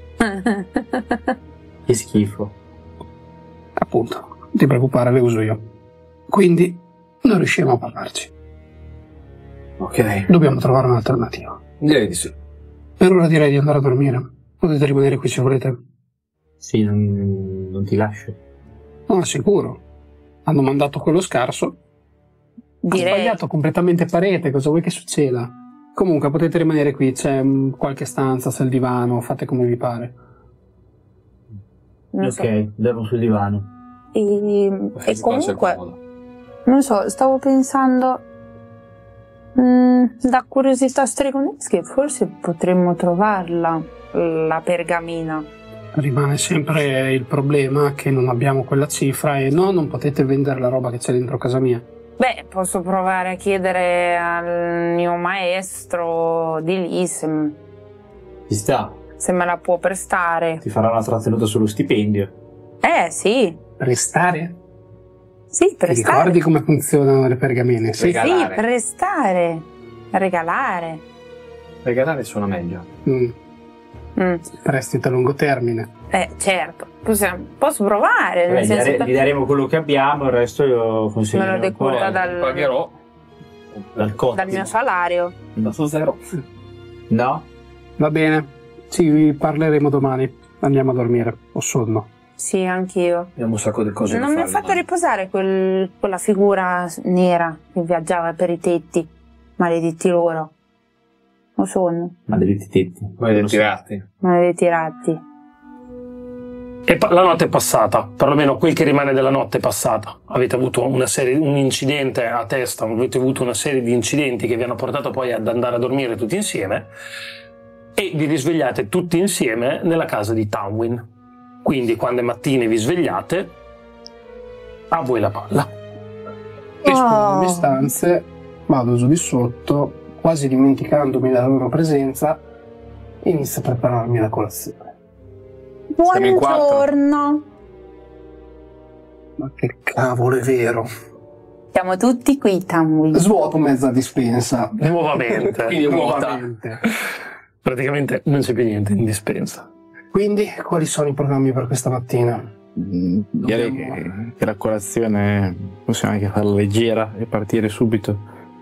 Che schifo. Appunto, non ti preoccupare, le uso io. Quindi non riusciamo a parlarci. Ok. Dobbiamo trovare un'alternativa. Direi di sì. Per ora direi di andare a dormire. Potete rimanere qui se volete. Sì, non, non ti lascio. No, sicuro. Hanno mandato quello scarso. Ha Direi. sbagliato completamente parete, cosa vuoi che succeda? Comunque potete rimanere qui, c'è mm, qualche stanza, c'è il divano, fate come vi pare. Non Ok, so. dormo sul divano. E, Eh, e si può essere comunque, comodo. non so, stavo pensando, mm, da curiosità stregonesche, forse potremmo trovarla, la pergamena. Rimane sempre il problema che non abbiamo quella cifra e no, non potete vendere la roba che c'è dentro casa mia. Beh, posso provare a chiedere al mio maestro di lì se, Ci sta. se me la può prestare. Ti farà una trattenuta sullo stipendio. Eh, sì, Prestare? sì, Ti prestare. ricordi come funzionano le pergamene? Sì. Rega- Sì, Regalare. prestare, regalare. Regalare suona meglio. Mm, Mm. prestito a lungo termine. Eh, certo, Possiamo- posso provare, Beh, nel gli, senso dare- che gli daremo quello che abbiamo, il resto io me consegnerò lo un po' decurta dal, Pagherò dal cottimo. dal mio salario. da so zero. No? Va bene, ci parleremo domani. Andiamo a dormire, ho sonno. Sì, anch'io. Abbiamo un sacco di cose Non da mi ha fare fatto domani. riposare quel- quella figura nera che viaggiava per i tetti. Maledetti loro. Ho sonno. Maledetti tetti. Vai dei tirati. Maledetti ratti. E pa- la notte è passata, perlomeno quel che rimane della notte è passata. Avete avuto una serie, un incidente a testa, avete avuto una serie di incidenti che vi hanno portato poi ad andare a dormire tutti insieme e vi risvegliate tutti insieme nella casa di Tamwin. Quindi quando è mattina vi svegliate, a voi la palla. Esco Oh. dalle mie stanze, vado giù di sotto, quasi dimenticandomi della loro presenza, inizio a prepararmi la colazione. Siamo in quattro. Buongiorno. Ma che cavolo, è vero. Siamo tutti qui, Tamwin. Svuoto mezza dispensa. Nuovamente. Quindi vuota. Nuovamente. Praticamente non c'è più niente in dispensa. Quindi, quali sono i programmi per questa mattina? Mm, Direi Dobbiamo- che, che la colazione possiamo anche farla leggera e partire subito.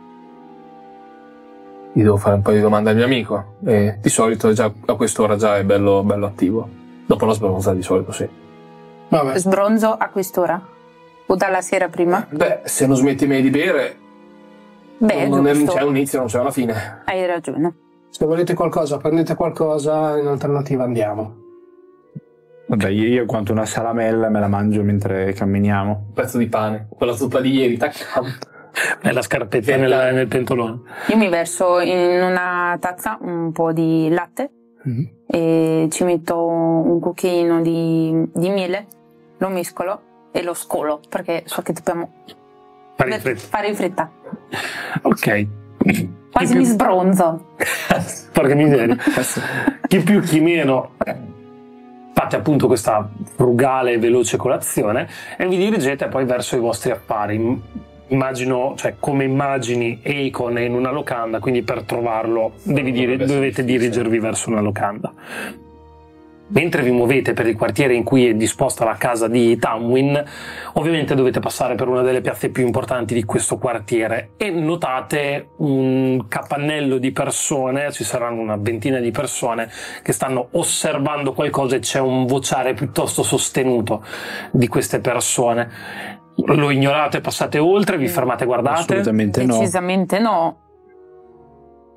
Gli devo fare un paio di domande al mio amico e di solito già a quest'ora già è bello, bello attivo. Dopo la sbronza di solito sì. Vabbè, Sbronzo a quest'ora? O dalla sera prima? Beh, se non smetti mai di bere, Beh, non, è- non giusto. c'è un inizio, non c'è una fine. Hai ragione. se volete qualcosa, prendete qualcosa, in alternativa andiamo. Vabbè, io, io quanto una salamella me la mangio mentre camminiamo. Un pezzo di pane, quella zuppa di ieri, tac. Nella scarpetta nel, nel pentolone. Io mi verso in una tazza un po' di latte Mm-hmm. e ci metto un cucchiaino di, di miele, lo mescolo e lo scolo perché so che dobbiamo Fare in fretta. fare in fretta. Ok. Quasi Chi mi più- sbronzo. Porca miseria. Chi più chi meno. Fate appunto questa frugale e veloce colazione e vi dirigete poi verso i vostri affari. Immagino, cioè come immagini Eikon è in una locanda, quindi per trovarlo devi dire, dovete dirigervi verso una locanda. Mentre vi muovete per il quartiere in cui è disposta la casa di Tamwin, ovviamente dovete passare per una delle piazze più importanti di questo quartiere e notate un capannello di persone, ci saranno una ventina di persone che stanno osservando qualcosa e c'è un vociare piuttosto sostenuto di queste persone. Lo ignorate, passate oltre, vi fermate, guardate. Assolutamente no. Decisamente no.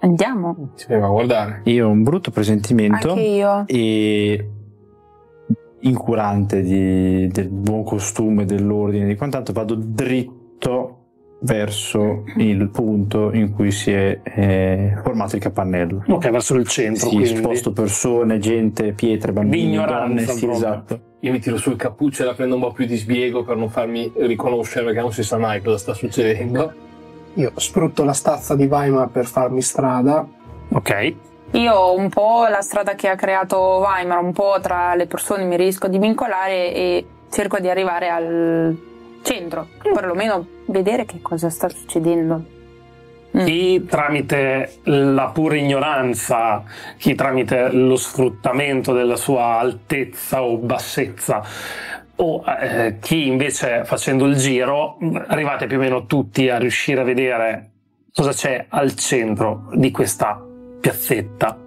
Andiamo. Ci vengo a guardare. Io ho un brutto presentimento Anche io. e incurante di, del buon costume, dell'ordine, di quant'altro, vado dritto verso il punto in cui si è eh, formato il capannello. Ok, verso il centro. Sì, quindi. sposto persone, gente, pietre, bambini, donne, sì, proprio. esatto. Io mi tiro sul cappuccio e la prendo un po' più di sbiego per non farmi riconoscere, perché non si sa mai cosa sta succedendo. Io sfrutto la stazza di Weimar per farmi strada. Ok. Io un po' la strada che ha creato Weimar, un po' tra le persone mi riesco a divincolare e cerco di arrivare al centro, perlomeno vedere che cosa sta succedendo. Mm. Chi tramite la pura ignoranza, chi tramite lo sfruttamento della sua altezza o bassezza, o eh, chi invece facendo il giro, arrivate più o meno tutti a riuscire a vedere cosa c'è al centro di questa piazzetta.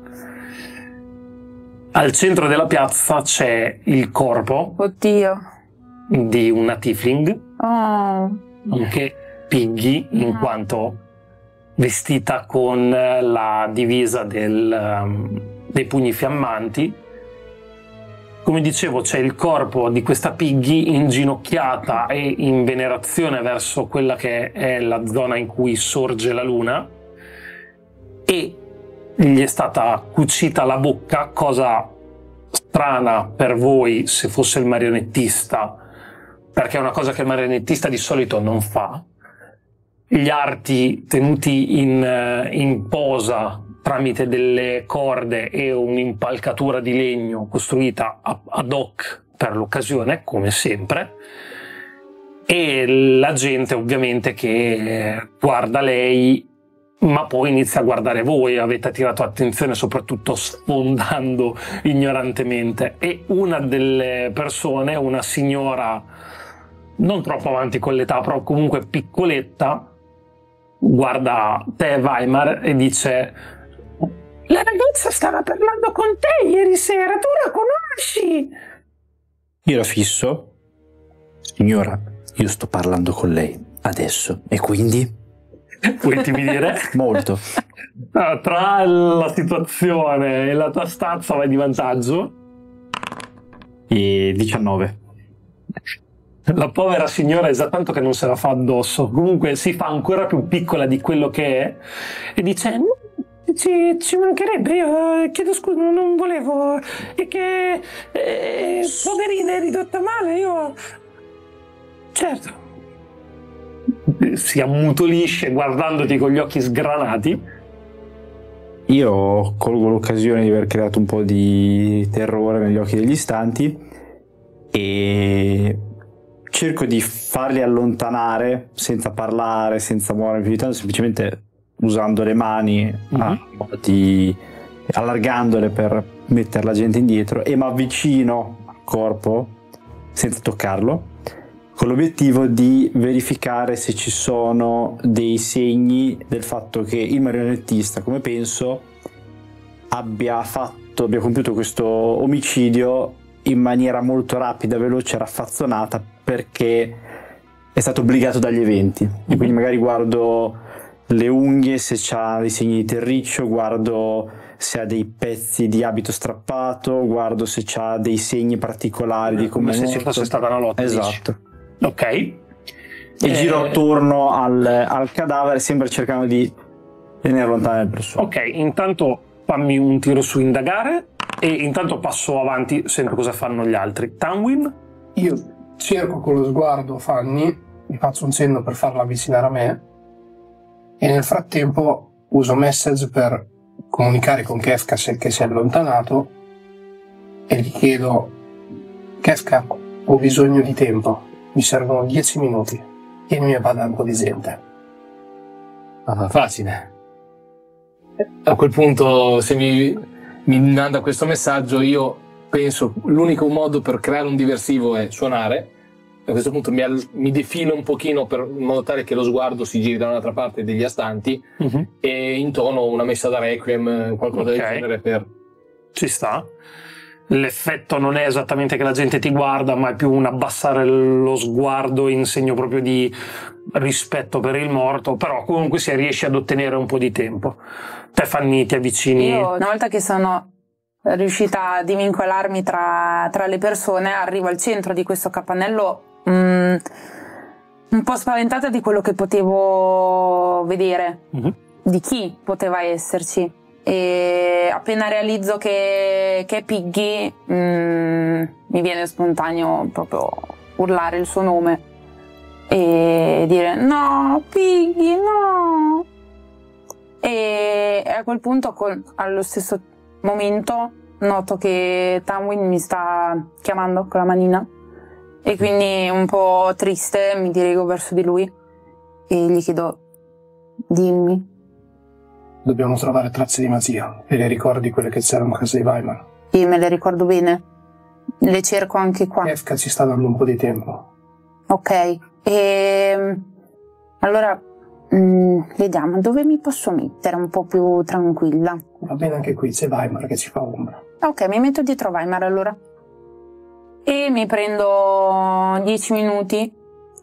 Al centro della piazza c'è il corpo Oddio. di una tiefling, Oh. anche Piggy, in quanto vestita con la divisa del, um, dei pugni fiammanti. Come dicevo, c'è il corpo di questa Piggy inginocchiata e in venerazione verso quella che è la zona in cui sorge la luna, e gli è stata cucita la bocca, cosa strana per voi se fosse il marionettista, perché è una cosa che il marionettista di solito non fa. Gli arti tenuti in, in posa tramite delle corde e un'impalcatura di legno costruita ad hoc per l'occasione, come sempre, e la gente ovviamente che guarda lei, ma poi inizia a guardare voi, avete attirato attenzione soprattutto sfondando ignorantemente, e una delle persone, una signora non troppo avanti con l'età, però comunque piccoletta, guarda te Weimar e dice: la ragazza stava parlando con te ieri sera, tu la conosci? Io la fisso. Signora, io sto parlando con lei adesso, e quindi? Puoi intimidire? Molto. Ah, tra la situazione e la tua stazza vai di vantaggio. E diciannove. La povera signora è già tanto che non se la fa addosso, comunque si fa ancora più piccola di quello che è e dice: ci, ci mancherebbe, io eh, chiedo scusa, non volevo, è che eh, poverina è ridotta male, io certo. Si ammutolisce guardandoti con gli occhi sgranati. Io colgo l'occasione di aver creato un po' di terrore negli occhi degli istanti e cerco di farli allontanare senza parlare, senza muovere più di tanto, semplicemente usando le mani, mm-hmm. a, di, allargandole per mettere la gente indietro, e mi avvicino al corpo senza toccarlo, con l'obiettivo di verificare se ci sono dei segni del fatto che il marionettista, come penso, abbia fatto, abbia compiuto questo omicidio in maniera molto rapida, veloce, raffazzonata, perché è stato obbligato dagli eventi. E quindi magari guardo le unghie, se c'ha dei segni di terriccio, guardo se ha dei pezzi di abito strappato, guardo se c'ha dei segni particolari di come, come se ci fosse stata una lotta. Esatto. Dici. Ok. E eh... giro attorno al, al cadavere, sempre cercando di tenere lontane le persone. Ok, intanto fammi un tiro su indagare e intanto passo avanti, sento cosa fanno gli altri. Tanwin? Io cerco con lo sguardo Fanny, gli faccio un cenno per farla avvicinare a me e nel frattempo uso message per comunicare con Kefka che si è allontanato e gli chiedo: Kefka, ho bisogno di tempo, mi servono dieci minuti, tienimi a bada un po' di gente. Ah, facile. A quel punto, se mi, mi manda questo messaggio, io penso l'unico modo per creare un diversivo è suonare. A questo punto mi, al, mi defilo un pochino per, in modo tale che lo sguardo si giri da un'altra parte degli astanti, uh-huh. e intono una messa da Requiem, qualcosa okay. del genere per... Ci sta. L'effetto non è esattamente che la gente ti guarda, ma è più un abbassare lo sguardo in segno proprio di rispetto per il morto, però comunque si riesce ad ottenere un po' di tempo. Te Fanny ti avvicini? Io una volta che sono riuscita a divincolarmi tra tra, tra le persone, arrivo al centro di questo capannello mh, un po' spaventata di quello che potevo vedere, uh-huh. di chi poteva esserci. E appena realizzo che, che è Piggy, mh, mi viene spontaneo proprio urlare il suo nome e dire no, Piggy, no. E a quel punto, con, allo stesso momento, noto che Tamwin mi sta chiamando con la manina e quindi un po' triste mi dirigo verso di lui e gli chiedo: dimmi. Dobbiamo trovare tracce di magia e le ricordi quelle che c'erano a casa di Weimar. Sì, me le ricordo bene, le cerco anche qua. Kefka ci sta dando un po' di tempo. Ok, e allora mh, vediamo dove mi posso mettere un po' più tranquilla. Va bene, anche qui c'è Weimar che ci fa ombra. Ok, mi metto dietro Weimar allora. E mi prendo dieci minuti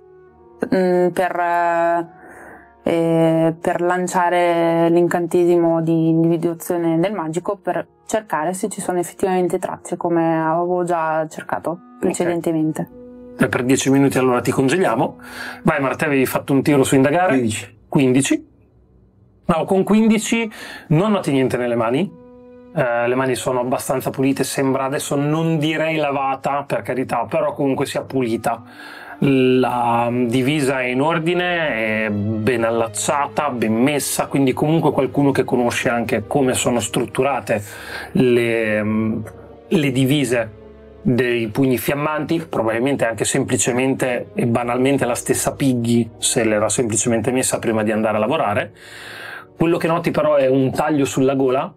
mh, per, eh, per lanciare l'incantesimo di individuazione del magico per cercare se ci sono effettivamente tracce, come avevo già cercato precedentemente. Okay. E per dieci minuti allora ti congeliamo. Weimar, te avevi fatto un tiro su indagare? quindici. quindici. No, con quindici non noti niente nelle mani. Uh, le mani sono abbastanza pulite, sembra adesso non direi lavata, per carità, però comunque sia pulita. La divisa è in ordine, è ben allacciata, ben messa, quindi comunque qualcuno che conosce anche come sono strutturate le, le divise dei pugni fiammanti, probabilmente anche semplicemente e banalmente la stessa Piggy se l'era semplicemente messa prima di andare a lavorare. Quello che noti però è un taglio sulla gola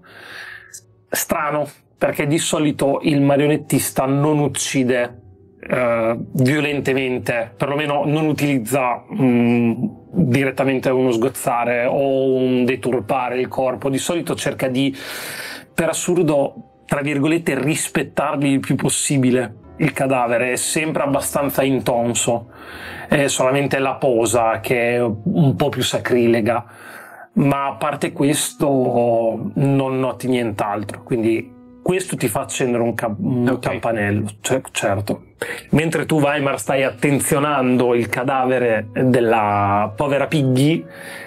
strano, perché di solito il marionettista non uccide eh, violentemente, perlomeno non utilizza mh, direttamente uno sgozzare o un deturpare il corpo. Di solito cerca di, per assurdo, tra virgolette, rispettargli il più possibile il cadavere. È sempre abbastanza intonso, è solamente la posa che è un po' più sacrilega. Ma a parte questo non noti nient'altro, quindi questo ti fa accendere un, ca- un okay. campanello, cioè, certo. Mentre tu, Weimar, stai attenzionando il cadavere della povera Piggy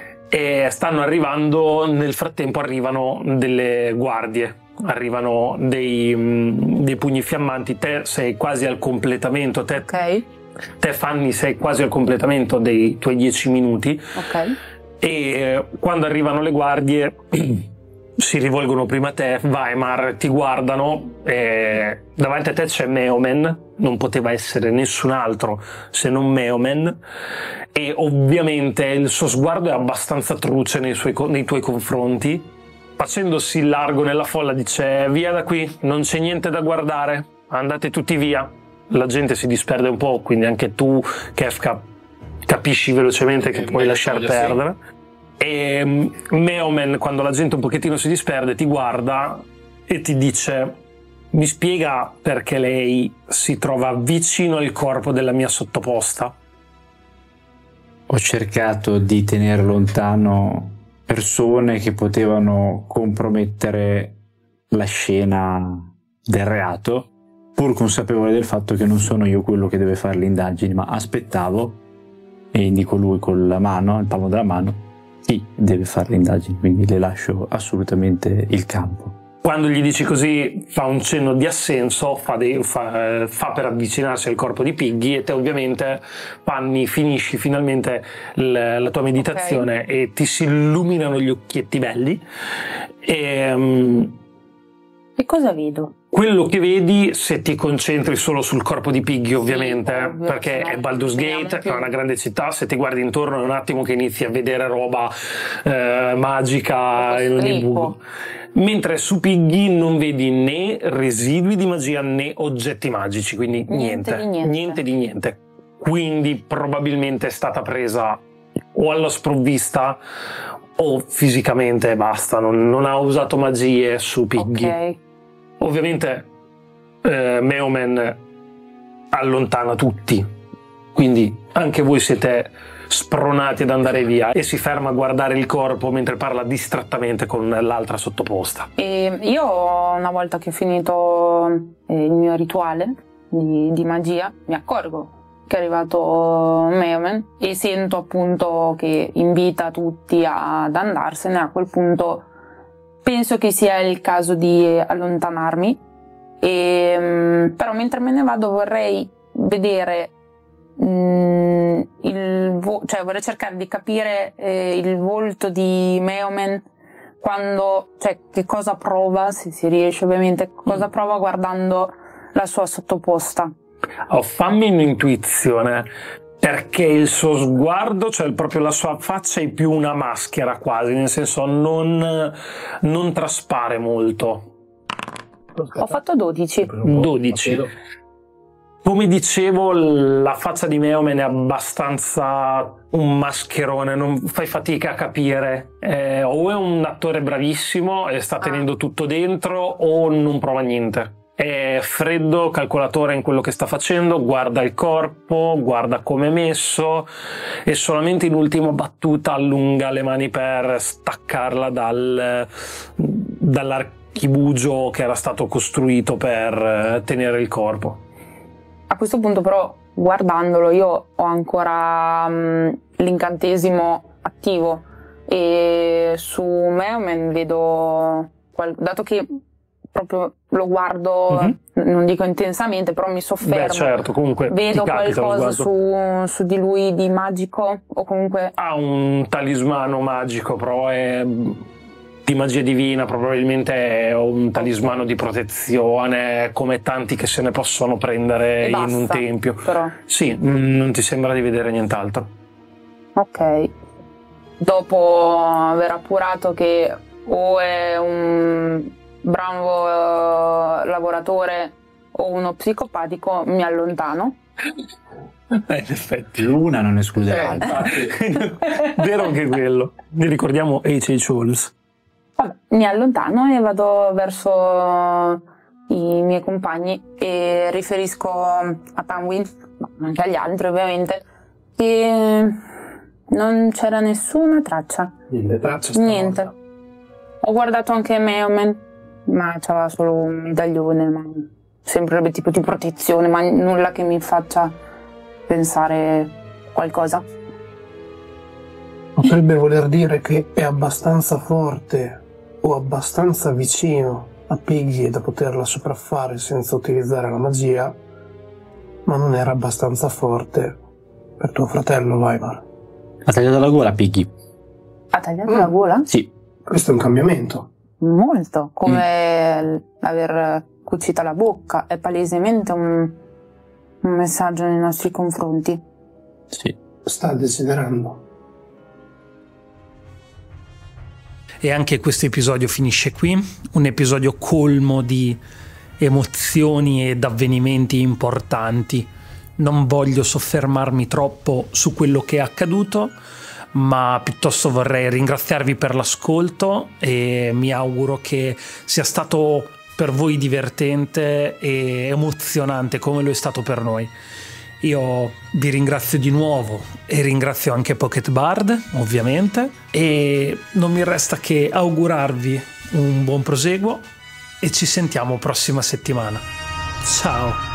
e stanno arrivando, nel frattempo arrivano delle guardie, arrivano dei, dei pugni fiammanti. Te sei quasi al completamento, te, okay. te Fanny sei quasi al completamento dei tuoi dieci minuti. Ok. E quando arrivano le guardie si rivolgono prima a te, Weimar, ti guardano e davanti a te c'è Meomen, non poteva essere nessun altro se non Meomen, e ovviamente il suo sguardo è abbastanza truce nei, suoi, nei tuoi confronti. Facendosi largo nella folla dice: via da qui, non c'è niente da guardare, andate tutti via. La gente si disperde un po', quindi anche tu, Kefka, capisci velocemente che puoi lasciar perdere. E Meomen, quando la gente un pochettino si disperde, ti guarda e ti dice: mi spiega perché lei si trova vicino al corpo della mia sottoposta? Ho cercato di tenere lontano persone che potevano compromettere la scena del reato, pur consapevole del fatto che non sono io quello che deve fare le indagini, ma aspettavo, e indico lui con la mano, il palmo della mano, chi deve fare le indagini, quindi le lascio assolutamente il campo. Quando gli dici così fa un cenno di assenso, fa, dei, fa, fa per avvicinarsi al corpo di Piggy, e te ovviamente, Panni, finisci finalmente l, la tua meditazione, okay. E ti si illuminano gli occhietti belli e, um, e cosa vedo? Quello che vedi, se ti concentri solo sul corpo di Piggy, ovviamente, sì, ovvio, perché è Baldur's Gate, è una grande città, se ti guardi intorno è un attimo che inizi a vedere roba eh, magica in ogni buco. Mentre su Piggy non vedi né residui di magia né oggetti magici, quindi niente, niente di niente. niente di niente. Quindi probabilmente è stata presa o alla sprovvista o fisicamente e basta, non, non ha usato magie su Piggy. Ok. Ovviamente eh, Meomen allontana tutti quindi anche voi siete spronati ad andare via, e si ferma a guardare il corpo mentre parla distrattamente con l'altra sottoposta. E io, una volta che ho finito eh, il mio rituale di, di magia, mi accorgo che è arrivato Meomen e sento appunto che invita tutti ad andarsene. A quel punto penso che sia il caso di allontanarmi, e, però mentre me ne vado vorrei vedere mm, il vo- cioè vorrei cercare di capire eh, il volto di Meomen, quando, cioè che cosa prova, se si riesce ovviamente, cosa prova guardando la sua sottoposta. Oh, fammi un'intuizione, perché il suo sguardo, cioè proprio la sua faccia, è più una maschera quasi, nel senso non, non traspare molto. Ho fatto dodici. dodici. Come dicevo, la faccia di Meomen è abbastanza un mascherone, non fai fatica a capire. Eh, o è un attore bravissimo e sta tenendo tutto dentro, o non prova niente. È freddo, calcolatore in quello che sta facendo, guarda il corpo, guarda come è messo, e solamente in ultima battuta allunga le mani per staccarla dal, dall'archibugio che era stato costruito per tenere il corpo. A questo punto però, guardandolo, io ho ancora um, l'incantesimo attivo, e su Meomen vedo, qual- dato che proprio lo guardo, mm-hmm. non dico intensamente, però mi soffermo. Beh, certo, comunque vedo ti capita qualcosa su, su di lui di magico, o comunque ha un talismano magico, però è di magia divina, probabilmente è un talismano di protezione, come tanti che se ne possono prendere basta, in un tempio. Però. Sì, non ti sembra di vedere nient'altro. Ok. Dopo aver appurato che o è un bravo uh, lavoratore o uno psicopatico, mi allontano. Eh, in effetti. L'una non esclude Eh, l'altra. Vero anche quello. Ne ricordiamo H H. Holmes. Vabbè, mi allontano e vado verso i miei compagni e riferisco a Tanwin, ma anche agli altri ovviamente, che non c'era nessuna traccia. Le tracce stavolta. Niente. Ho guardato anche Meomen, ma c'aveva solo un medaglione, ma sempre tipo di protezione, ma nulla che mi faccia pensare qualcosa. Potrebbe voler dire che è abbastanza forte o abbastanza vicino a Piggy da poterla sopraffare senza utilizzare la magia, ma non era abbastanza forte per tuo fratello Weimar. Ha tagliato la gola, Piggy. Ha tagliato Mm. la gola? Sì. Questo è un cambiamento. Molto, come aver cucita la bocca, è palesemente un, un messaggio nei nostri confronti. Sì. Sta desiderando. E anche questo episodio finisce qui, un episodio colmo di emozioni ed avvenimenti importanti. Non voglio soffermarmi troppo su quello che è accaduto, ma piuttosto vorrei ringraziarvi per l'ascolto e mi auguro che sia stato per voi divertente e emozionante come lo è stato per noi. Io vi ringrazio di nuovo e ringrazio anche Pocket Bard, ovviamente, e non mi resta che augurarvi un buon proseguo e ci sentiamo prossima settimana. Ciao!